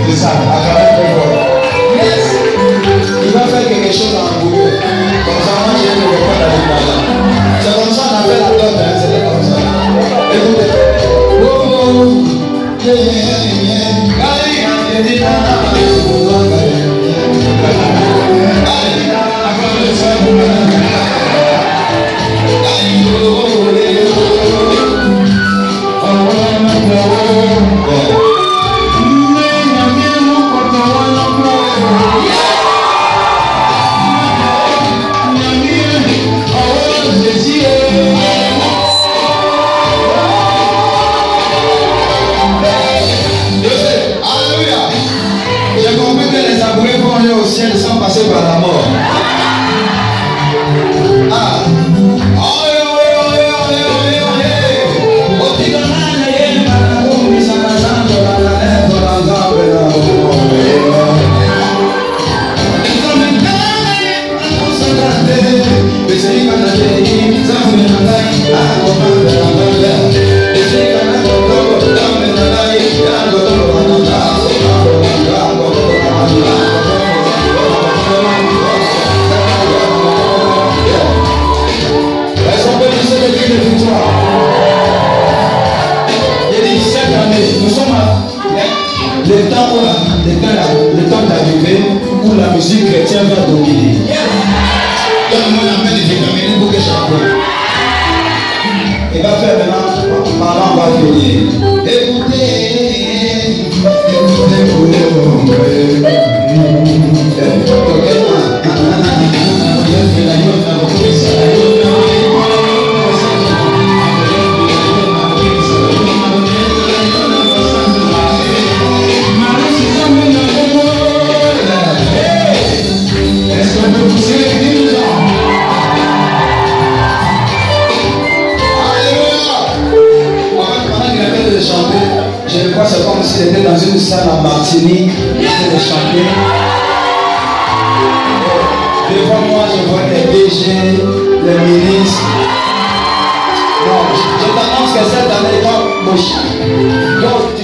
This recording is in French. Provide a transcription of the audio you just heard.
C'est ça, acclamez très fort. Yes. Il va faire quelque chose en vous. Comme ça, moi j'ai le repas d'aller là. C'est comme ça qu'on appelle la dot, hein. C'était comme ça. Écoutez. Oh, yeah, au ciel sans passer par la mort. Ah. Le temps d'arriver où la musique chrétienne va dominer. Donne-moi la main de déterminer pour que j'apprenne. Il va faire maintenant, maman va finir. Écoutez, je crois que c'est comme s'il était dans une salle en Martinique, il était chanter. Devant moi, je vois les DG, les ministres. Non, je t'annonce que cette année, donc